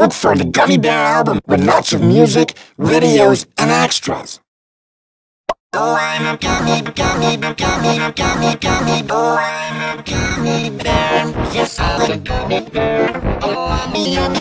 look for the Gummy Bear album with lots of music, videos, and extras. Oh, I'm a gummy, gummy, gummy, gummy, gummy. Oh, I'm a gummy bear. Yes, I'm a gummy bear. Oh, I'm a